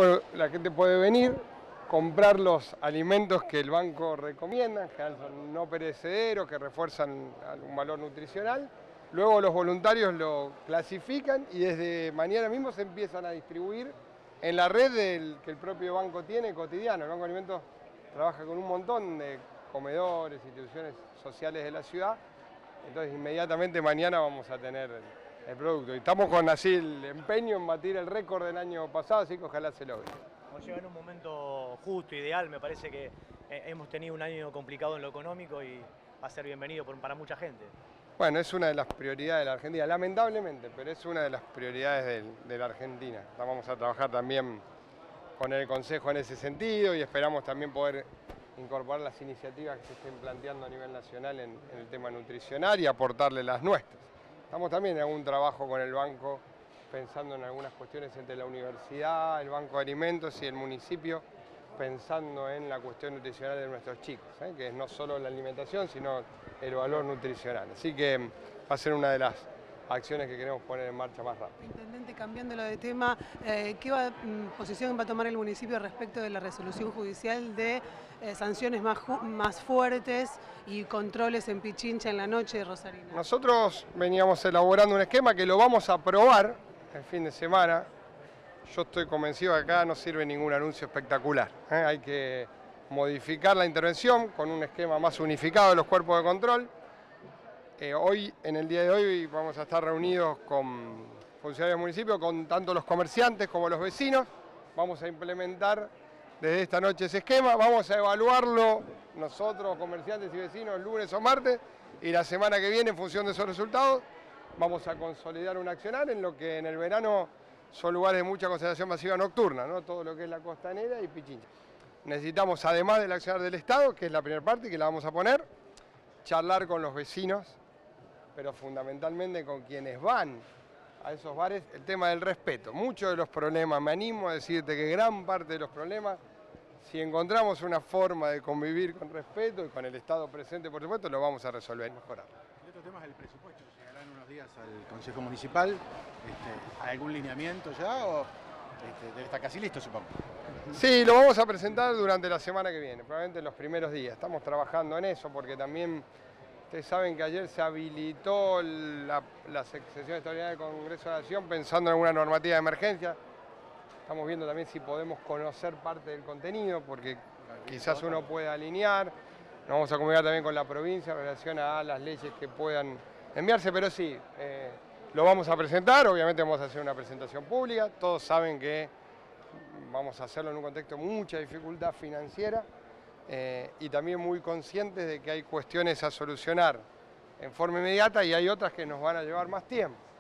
la gente puede venir, comprar los alimentos que el banco recomienda, en general son no perecederos, que refuerzan algún valor nutricional. Luego los voluntarios lo clasifican y desde mañana mismo se empiezan a distribuir en la red que el propio banco tiene cotidiano. El Banco de Alimentos trabaja con un montón de comedores, instituciones sociales de la ciudad, entonces inmediatamente mañana vamos a tener el producto. Y estamos con así el empeño en batir el récord del año pasado, así que ojalá se logre. Nos llega en un momento justo, ideal, me parece que hemos tenido un año complicado en lo económico y va a ser bienvenido para mucha gente. Bueno, es una de las prioridades de la Argentina, lamentablemente, pero es una de las prioridades de la Argentina. Vamos a trabajar también con el Consejo en ese sentido y esperamos también poder incorporar las iniciativas que se estén planteando a nivel nacional en el tema nutricional y aportarle las nuestras. Estamos también en algún trabajo con el banco pensando en algunas cuestiones entre la universidad, el Banco de Alimentos y el municipio, pensando en la cuestión nutricional de nuestros chicos, que es no solo la alimentación, sino el valor nutricional. Así que va a ser una de las acciones que queremos poner en marcha más rápido. Intendente, cambiándolo de tema, ¿qué posición va a tomar el municipio respecto de la resolución judicial de sanciones más fuertes y controles en Pichincha en la noche de Rosarina? Nosotros veníamos elaborando un esquema que lo vamos a aprobar el fin de semana. Yo estoy convencido que acá no sirve ningún anuncio espectacular. Hay que modificar la intervención con un esquema más unificado de los cuerpos de control. Hoy, en el día de hoy, vamos a estar reunidos con funcionarios del municipio, con tanto los comerciantes como los vecinos. Vamos a implementar desde esta noche ese esquema. Vamos a evaluarlo nosotros, comerciantes y vecinos, lunes o martes. Y la semana que viene, en función de esos resultados, vamos a consolidar un accionar en lo que en el verano son lugares de mucha concentración masiva nocturna, ¿no? Todo lo que es la costanera y Pichincha. Necesitamos, además del accionar del Estado, que es la primera parte que la vamos a poner, charlar con los vecinos, pero fundamentalmente con quienes van a esos bares, el tema del respeto. Muchos de los problemas, me animo a decirte que gran parte de los problemas, si encontramos una forma de convivir con respeto y con el Estado presente, por supuesto, lo vamos a resolver y mejorar. El otro tema es el presupuesto. Llegarán unos días al Consejo Municipal. ¿Hay algún lineamiento ya o está casi listo, supongo? Sí, lo vamos a presentar durante la semana que viene, probablemente en los primeros días. Estamos trabajando en eso porque también ustedes saben que ayer se habilitó la sesión extraordinaria del Congreso de la Nación pensando en alguna normativa de emergencia. Estamos viendo también si podemos conocer parte del contenido porque quizás uno pueda alinear. Nos vamos a comunicar también con la provincia en relación a las leyes que puedan enviarse, pero sí, lo vamos a presentar, obviamente vamos a hacer una presentación pública, todos saben que vamos a hacerlo en un contexto de mucha dificultad financiera y también muy conscientes de que hay cuestiones a solucionar en forma inmediata y hay otras que nos van a llevar más tiempo.